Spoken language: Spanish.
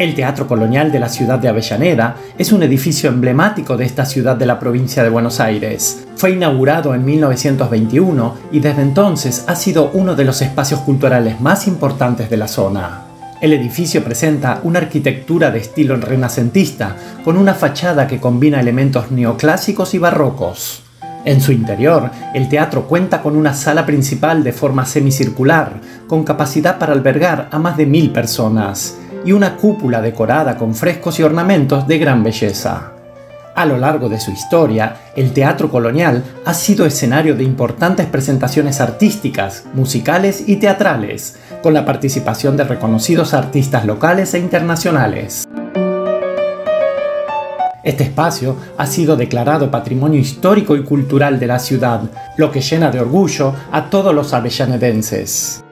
El Teatro Colonial de la ciudad de Avellaneda es un edificio emblemático de esta ciudad de la provincia de Buenos Aires. Fue inaugurado en 1921 y desde entonces ha sido uno de los espacios culturales más importantes de la zona. El edificio presenta una arquitectura de estilo renacentista, con una fachada que combina elementos neoclásicos y barrocos. En su interior, el teatro cuenta con una sala principal de forma semicircular, con capacidad para albergar a más de 1000 personas, y una cúpula decorada con frescos y ornamentos de gran belleza. A lo largo de su historia, el Teatro Colonial ha sido escenario de importantes presentaciones artísticas, musicales y teatrales, con la participación de reconocidos artistas locales e internacionales. Este espacio ha sido declarado Patrimonio Histórico y Cultural de la ciudad, lo que llena de orgullo a todos los avellanedenses.